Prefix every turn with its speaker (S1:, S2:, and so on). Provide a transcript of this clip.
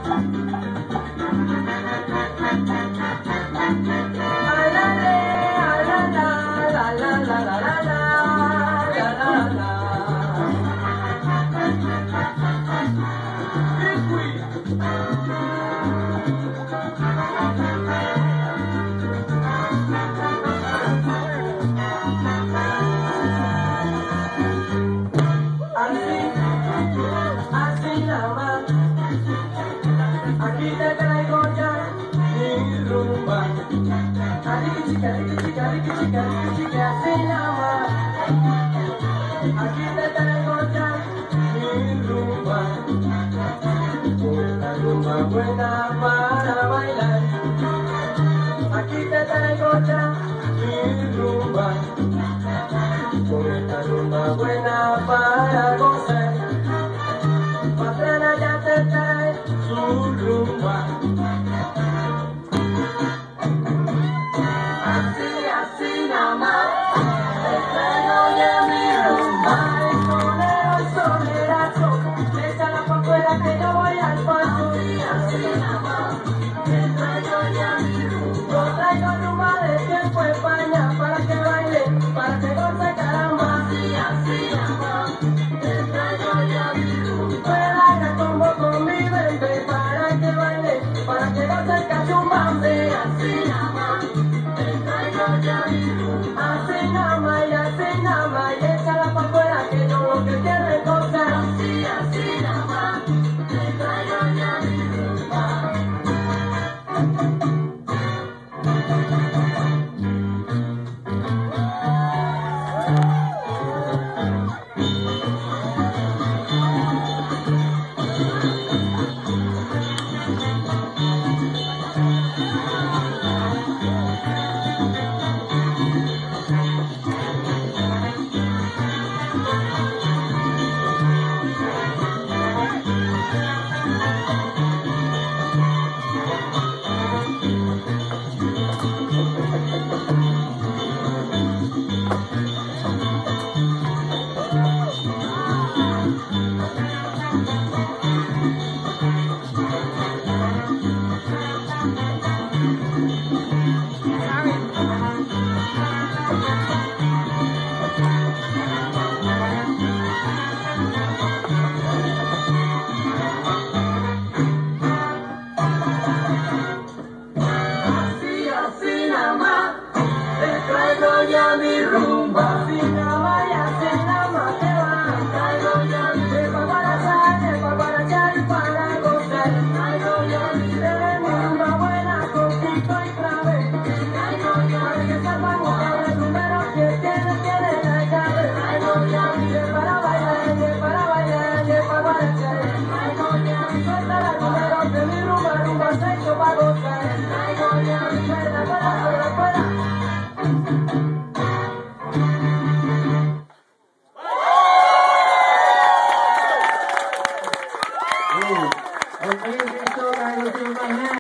S1: Aquí te traigo ya mi rumba. Así nada más. Aquí te traigo ya mi rumba. Una rumba buena para bailar. Aquí te traigo ya mi rumba. Una rumba buena para gozar. Patrona ya te trae su rumba. Así nada más. Te traigo ya mi rumba. El sonero y sonerazo. Échala pa' afuera que yo voy al paso. Así nada más. Te traigo ya mi rumba. Yo traigo rumba de tiempo España para que baile, para que goce caramba. Así nada más. Te traigo ya mi rumba. Baila combo con mi bebé para que baile, para que goce cachumbambe. Así nada más. Te traigo ya mi rumba. Así nada más y échala pa' afuera que yo lo que quiero es gozar. Así nada más. Te traigo ya mi rumba. Así nada más, te traigo ya mi rumba. Así nada más te va. Te traigo ya mi rumba para echar y para gozar. Te traigo ya mi rumba buena con pico y clave. Te traigo ya para que sepan los números que tiene la llave. Te traigo ya para bailar, para guarachar. Te traigo ya suelta la número de mi rumba sexo para gozar. Te traigo ya